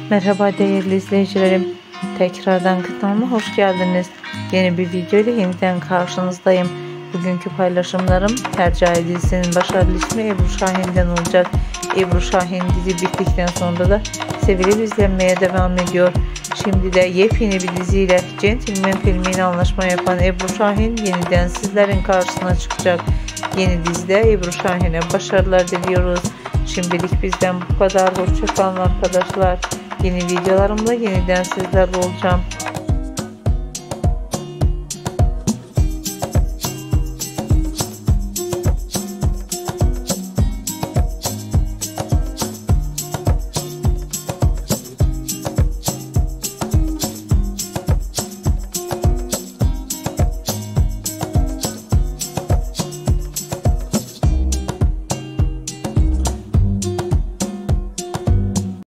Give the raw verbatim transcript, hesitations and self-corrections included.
Merhaba değerli izleyicilerim. Tekrardan kanalıma hoş geldiniz. Yeni bir video ile yeniden karşınızdayım. Bugünkü paylaşımlarım Hercai dizisinin başarılı ismi Ebru Şahin'den olacak. Ebru Şahin dizi bittikten sonra da sevilip izlenmeye devam ediyor. Şimdi de yepyeni bir diziyle Gentleman filmiyle anlaşma yapan Ebru Şahin yeniden sizlerin karşısına çıkacak. Yeni dizide Ebru Şahin'e başarılar diliyoruz. Şimdilik bizden bu kadar. Hoşça kalın arkadaşlar. Yeni videolarımda yeniden sizlerle olacağım.